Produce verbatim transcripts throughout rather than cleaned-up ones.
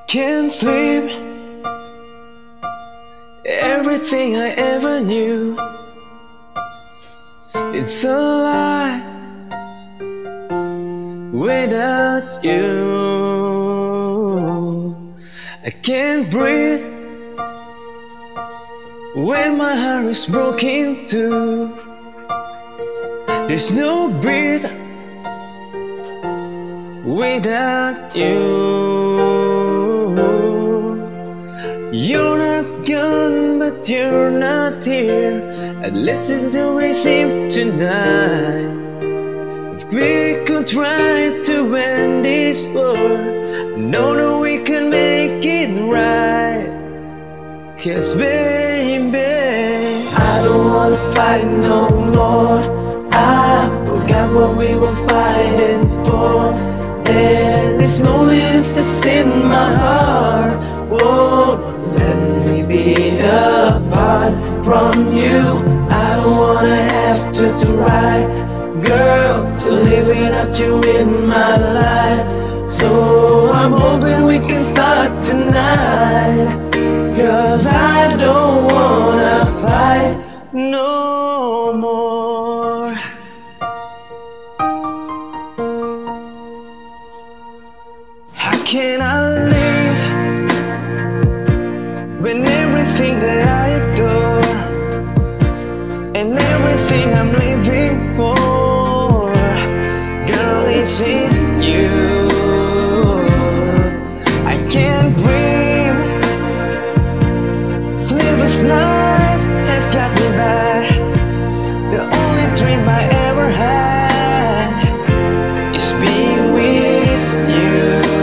Can't sleep. Everything I ever knew, it's a lie without you. I can't breathe when my heart is broken too. There's no breath without you. You're not gone, but you're not here. I'd listen to we seem tonight. If we could try to end this war, know that we can make it right. 'Cause baby, I don't wanna fight no more. I forgot what we were fighting for, and this loneliness that's in my heart won't let me be apart from you. I don't wanna have to try, girl, to live without you in my life. So I'm hoping we can start tonight, 'cause I don't wanna fight no more. how can I live when everything that I adore and everything I'm living for, girl, it's in you. I can't breathe, sleepless night have got me back. The only dream I ever had is being with you.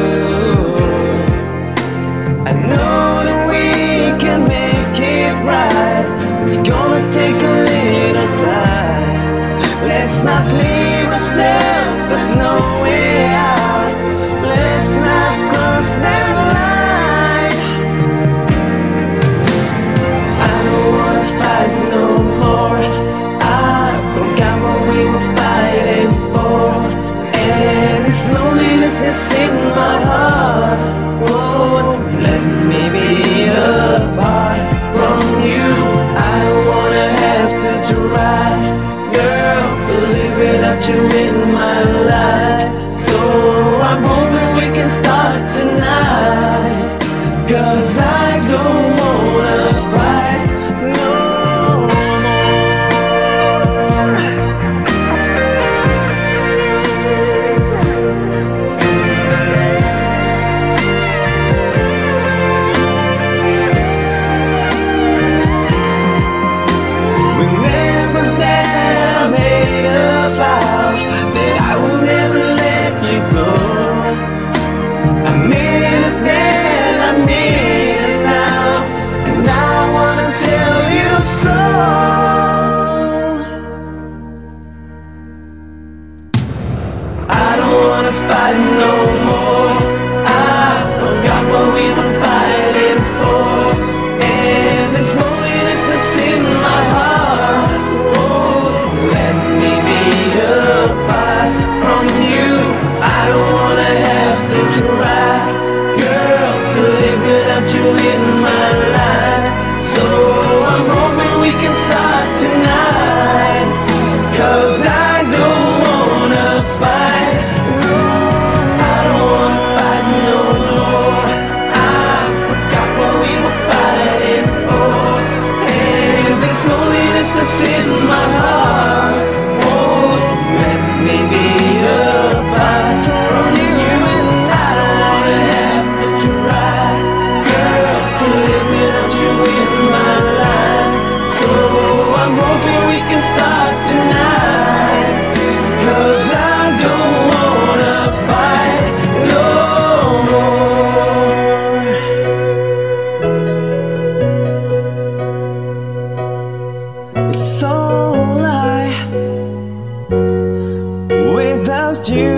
I know that we can make it right. It's gonna take a little time. Let's not leave ourselves, there's no way out. Let's not cross that line. I don't wanna fight no more. I forgot what we were fighting for, and this loneliness that's in my heart won't let me be apart from you. I don't wanna have to try, girl, to live without you in my life. So I'm hoping we can start tonight, 'cause I don't wanna fight no Remember that I made a vow that I will never let you go. I mean it then, I mean it now, and I wanna tell you so. I don't wanna fight no more. I forgot what we were fighting for, and this loneliness that's in my heart won't let me be apart from you. I don't wanna have to try, girl, to live without you in my life. So I'm hoping we can start tonight, 'cause I don't wanna fight. I don't wanna fight no more. I forgot what we were fighting for, and this loneliness that's in my heart won't let me be apart from you. I don't wanna have to try, girl, to live without you in my life. So I'm hoping we can start tonight, 'cause I don't wanna fight no more. It's all I without you.